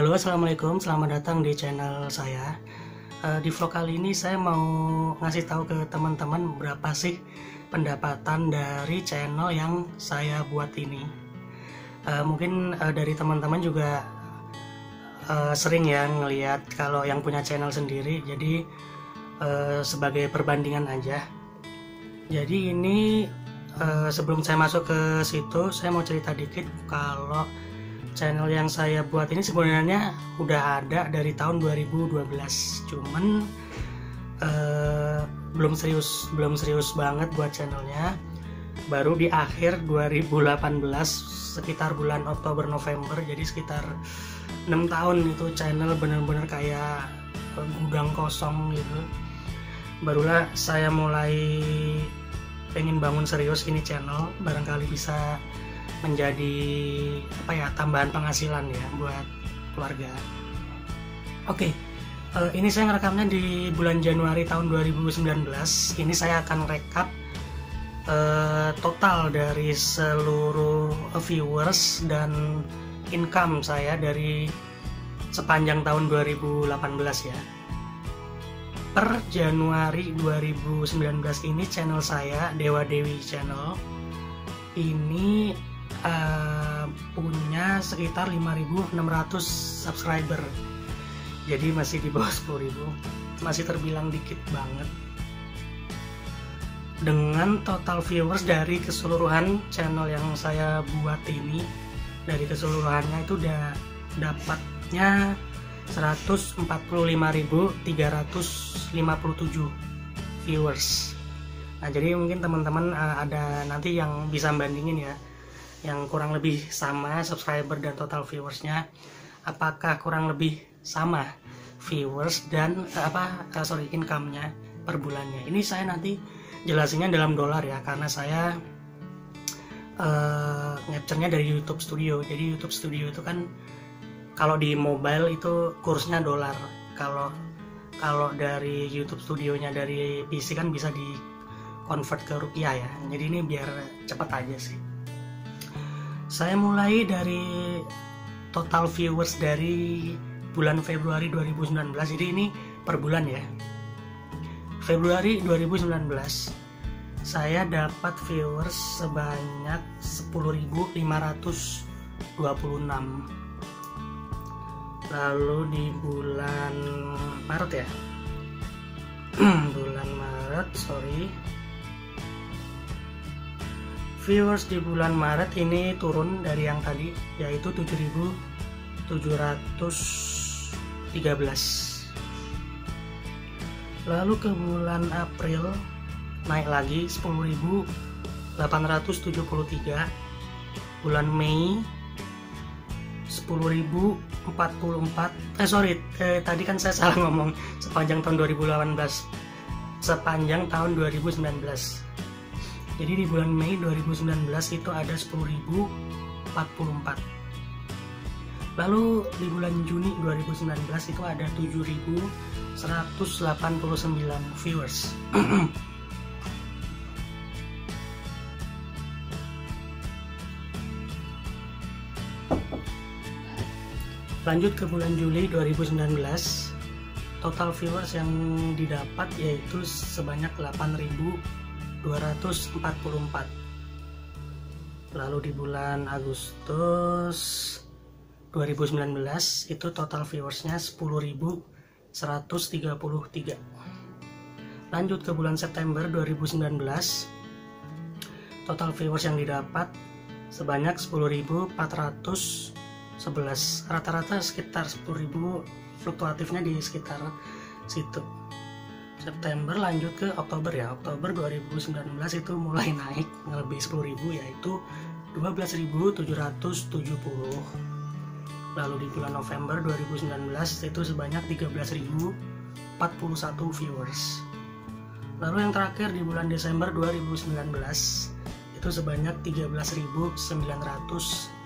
Halo, assalamualaikum, selamat datang di channel saya. Di vlog kali ini saya mau ngasih tahu ke teman-teman berapa sih pendapatan dari channel yang saya buat ini. Mungkin dari teman-teman juga sering ya ngelihat kalau yang punya channel sendiri, jadi sebagai perbandingan aja. Jadi ini sebelum saya masuk ke situ, saya mau cerita dikit kalau channel yang saya buat ini sebenarnya udah ada dari tahun 2012, cuman belum serius banget buat channelnya. Baru di akhir 2018 sekitar bulan Oktober November, jadi sekitar 6 tahun itu channel bener-bener kayak gudang kosong gitu. Barulah saya mulai pengen bangun serius ini channel, barangkali bisa menjadi tambahan penghasilan ya buat keluarga. Oke, ini saya ngerekamnya di bulan Januari tahun 2019. Ini saya akan rekap total dari seluruh viewers dan income saya dari sepanjang tahun 2018 ya. Per Januari 2019 ini channel saya, Dewa Dewi Channel, ini punya sekitar 5.600 subscriber, jadi masih di bawah 10.000, masih terbilang dikit banget. Dengan total viewers dari keseluruhan channel yang saya buat ini, dari keseluruhannya itu udah dapatnya 145.357 viewers. Nah, jadi mungkin teman-teman ada nanti yang bisa bandingin ya, yang kurang lebih sama subscriber dan total viewersnya, apakah kurang lebih sama viewers dan income-nya per bulannya. Ini saya nanti jelasinnya dalam dolar ya, karena saya capture-nya dari YouTube Studio. Jadi YouTube Studio itu kan kalau di mobile itu kursnya dolar, kalau dari YouTube Studionya dari PC kan bisa di convert ke rupiah ya. Jadi ini biar cepat aja sih. Saya mulai dari total viewers dari bulan Februari 2019. Jadi ini per bulan ya. Februari 2019 saya dapat viewers sebanyak 10.526. Lalu di bulan Maret ya. Bulan Maret, viewers di bulan Maret ini turun dari yang tadi, yaitu 7.713. Lalu ke bulan April naik lagi 10.873. Bulan Mei 10.044. Tadi kan saya salah ngomong, sepanjang tahun 2018, sepanjang tahun 2019. Jadi di bulan Mei 2019 itu ada 10.044. Lalu di bulan Juni 2019 itu ada 7.189 viewers. Lanjut ke bulan Juli 2019, total viewers yang didapat yaitu sebanyak 8.244. Lalu di bulan Agustus 2019 itu total viewersnya 10.133. Lanjut ke bulan September 2019, total viewers yang didapat sebanyak 10.411. Rata-rata sekitar 10.000, fluktuatifnya di sekitar situ. September lanjut ke Oktober ya. Oktober 2019 itu mulai naik lebih 10.000, yaitu 12.770. Lalu di bulan November 2019 itu sebanyak 13.041 viewers. Lalu yang terakhir di bulan Desember 2019 itu sebanyak 13.938.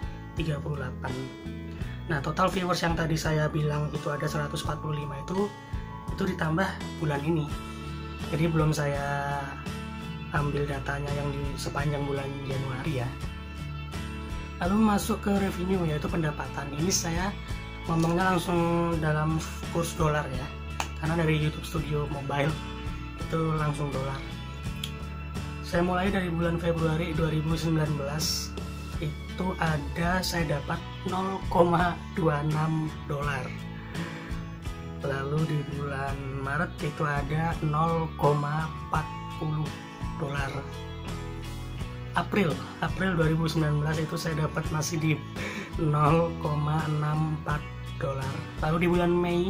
Nah, total viewers yang tadi saya bilang itu ada 145 itu ditambah bulan ini. Jadi belum saya ambil datanya yang di sepanjang bulan Januari ya. Lalu masuk ke revenue, yaitu pendapatan. Ini saya ngomongnya langsung dalam kurs dolar ya, karena dari YouTube Studio Mobile itu langsung dolar. Saya mulai dari bulan Februari 2019, itu saya dapat 0,26 dolar. Lalu di bulan Maret itu ada 0,40 dolar. April 2019 itu saya dapat masih di 0,64 dolar. Lalu di bulan Mei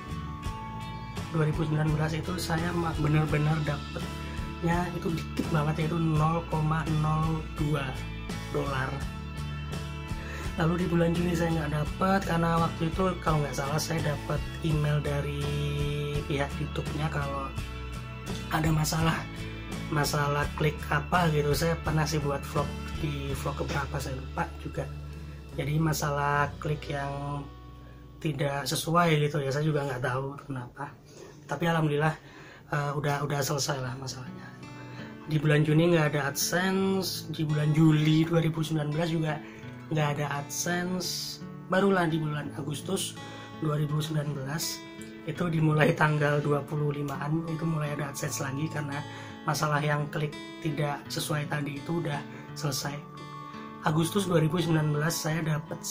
2019 itu saya benar-benar dapatnya itu dikit banget, yaitu 0,02 dolar. Lalu di bulan Juni saya nggak dapat, karena waktu itu kalau nggak salah saya dapat email dari pihak YouTube-nya kalau ada masalah klik apa gitu. Saya pernah sih buat vlog di vlog keberapa saya lupa juga. Jadi masalah klik yang tidak sesuai gitu ya, saya juga nggak tahu kenapa. Tapi alhamdulillah udah selesai lah masalahnya. Di bulan Juni nggak ada AdSense, di bulan Juli 2019 juga nggak ada AdSense. Barulah di bulan Agustus 2019 itu dimulai tanggal 25-an itu mulai ada AdSense lagi, karena masalah yang klik tidak sesuai tadi itu udah selesai. Agustus 2019 saya dapat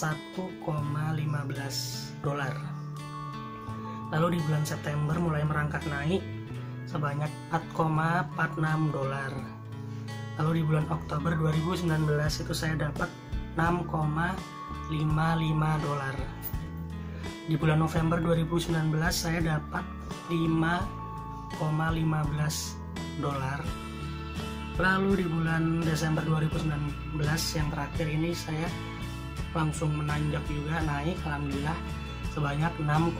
1,15 dolar. Lalu di bulan September mulai merangkak naik sebanyak 4,46 dolar. Lalu di bulan Oktober 2019 itu saya dapat 6,55 dolar. Di bulan November 2019 saya dapat 5,15 dolar. Lalu di bulan Desember 2019 yang terakhir ini saya langsung menanjak juga, naik alhamdulillah sebanyak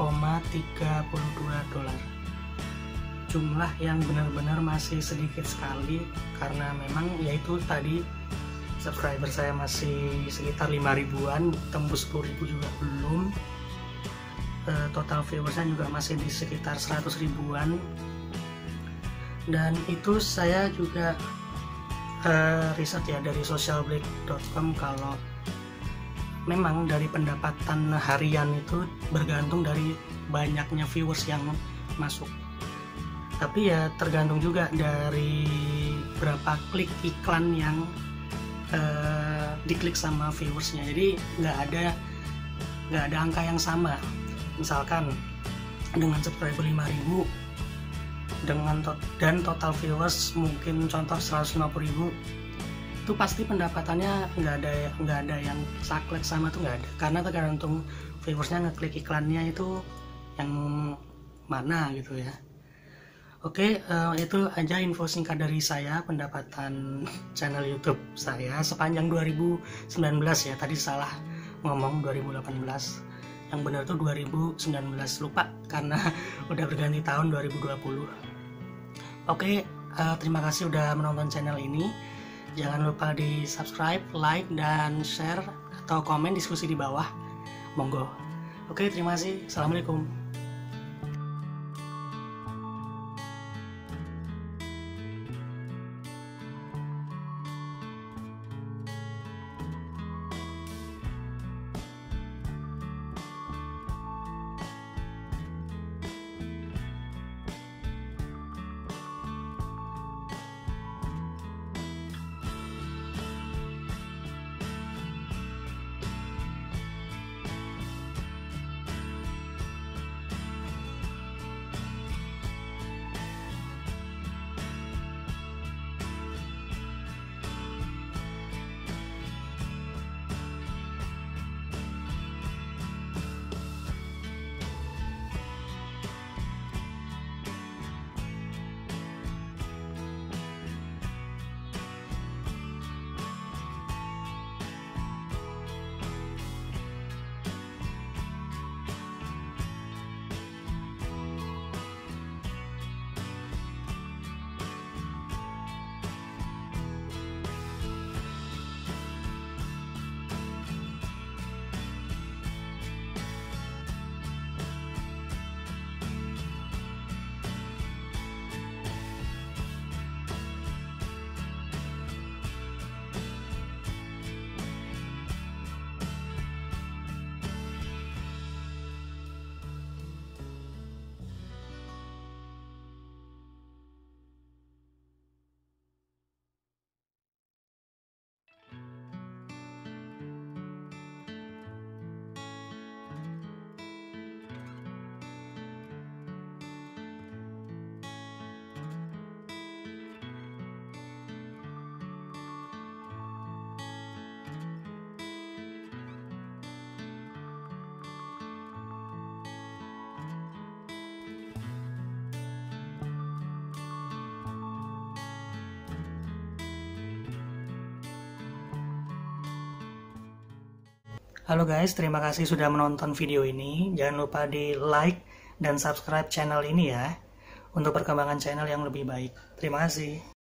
6,32 dolar. Jumlah yang benar-benar masih sedikit sekali, karena memang yaitu tadi subscriber saya masih sekitar 5 ribuan, tembus 10 ribu juga belum. Total viewersnya juga masih di sekitar 100 ribuan. Dan itu saya juga riset ya dari socialblade.com, kalau memang dari pendapatan harian itu bergantung dari banyaknya viewers yang masuk. Tapi ya tergantung juga dari berapa klik iklan yang diklik sama viewersnya. Jadi nggak ada angka yang sama. Misalkan dengan subscriber 5.000 dan total viewers mungkin contoh 150.000, itu pasti pendapatannya nggak ada yang saklek sama tuh, nggak ada, karena tergantung viewersnya ngeklik iklannya itu yang mana gitu ya. Oke, itu aja info singkat dari saya pendapatan channel YouTube saya sepanjang 2019 ya. Tadi salah ngomong 2018, yang benar tuh 2019, lupa karena udah berganti tahun 2020. Oke, terima kasih udah menonton channel ini. Jangan lupa di subscribe, like, dan share atau komen diskusi di bawah. Monggo. Oke, terima kasih. Assalamualaikum. Halo guys, terima kasih sudah menonton video ini. Jangan lupa di like dan subscribe channel ini ya, untuk perkembangan channel yang lebih baik. Terima kasih.